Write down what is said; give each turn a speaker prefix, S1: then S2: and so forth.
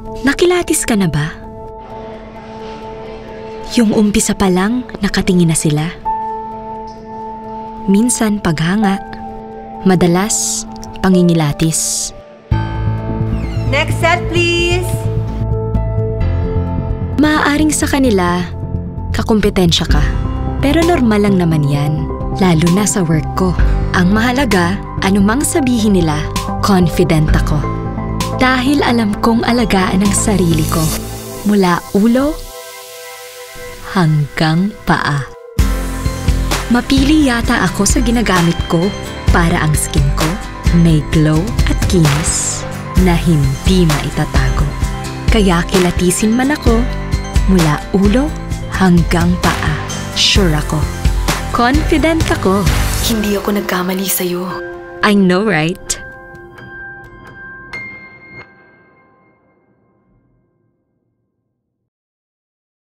S1: Nakilatis ka na ba? Yung umpisa pa lang, nakatingin na sila. Minsan paghanga, madalas pangingilatis.
S2: Next set, please!
S1: Maaaring sa kanila, kakumpetensya ka. Pero normal lang naman yan, lalo na sa work ko. Ang mahalaga, anumang sabihin nila, confident ako. Dahil alam kong alagaan ang sarili ko, mula ulo hanggang paa. Mapili yata ako sa ginagamit ko para ang skin ko may glow at kinis na hindi maitatago. Kaya kilatisin man ako, mula ulo hanggang paa. Sure ako. Confident ako.
S3: Hindi ako nagkamali sa'yo.
S1: I know, right?